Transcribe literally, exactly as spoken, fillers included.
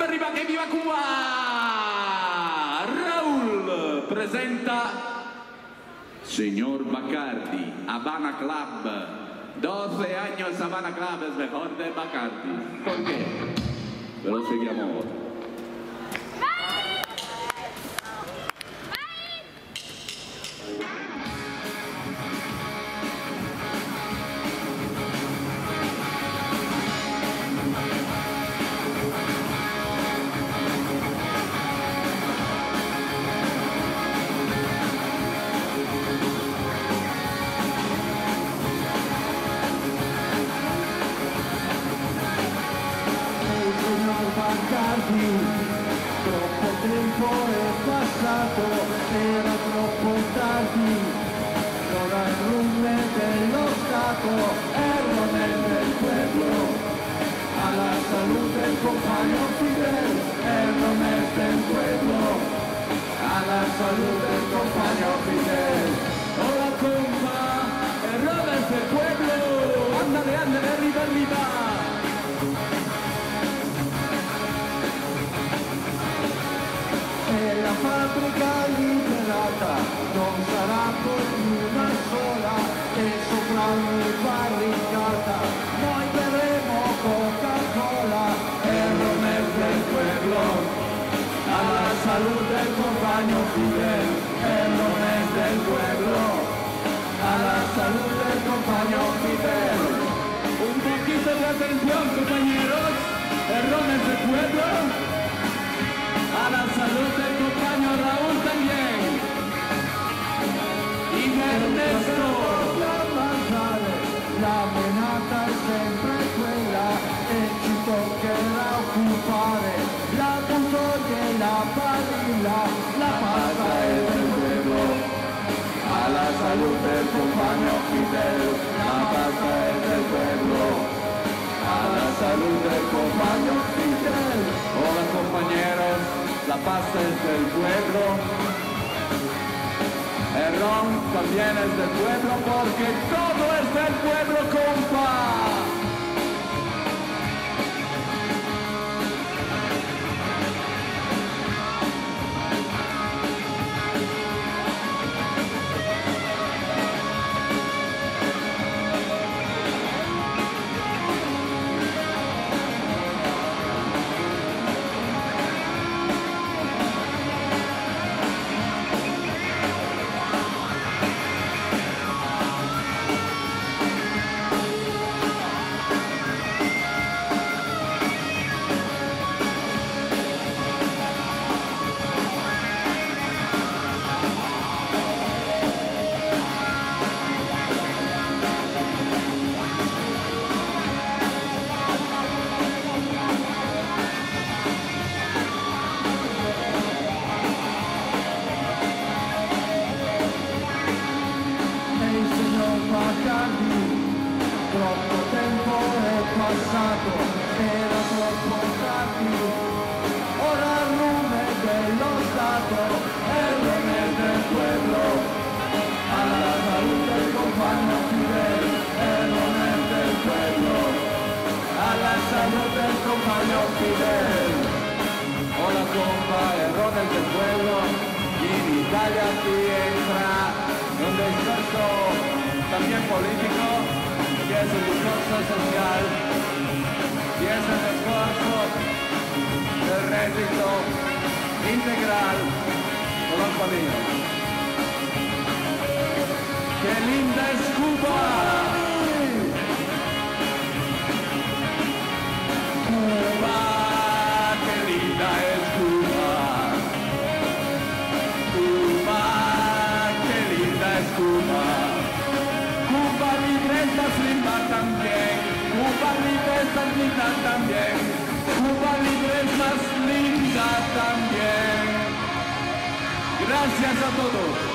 arriba, arriba, que viva Cuba. Raúl presenta Señor Bacardi, Habana Club. doce años Habana Club es mejor de Bacardi. ¿Por qué? Pero seguimos ahora. Bacardi, troppo tempo è passato, era troppo tardi, ora il rume dello Stato, errore del pueblo, alla salute il compagno Fidel, errore del pueblo, alla salute il compagno Fidel. Hola compa, errore del pueblo, ándale, ándale, arriba, arriba. E la fabbrica liberata non sarà poi una sola che sopra ogni barricata noi berremo Coca-Cola e Romel del pueblo alla salute del compagno Fidel e Romel del pueblo alla salute del compagno Fidel. Un poquito de atención, compañeros, el Romel del pueblo. A la salud del compañero Raúl también. Y Ernesto. La menata è sempre quella e ci toccherà occupare la custodia e la barilla, la pasta è del pueblo. Alla salute del compagno Fidel, la pasta è del pueblo. Alla salute del compagno Fidel. Hola compañeros. La pasta es del pueblo, el ron también es del pueblo, porque todo es del pueblo, compa. Troppo tempo è passato, era troppo tardi, ora il nome dello Stato è il nome del pueblo, alla salute del compagno Fidel, è il nome del pueblo, alla salute del compagno Fidel. Hola compa, error del pueblo, y en Italia aquí entra un discurso también político, que es el discurso social, y es el esfuerzo del rédito integral con los familias. ¡Qué linda es Cuba! Cuba, qué linda es Cuba. Cuba, qué linda es Cuba. Cuba libre estás linda también, Cuba libre estás linda también, Cuba libre estás linda también. Gracias a todos.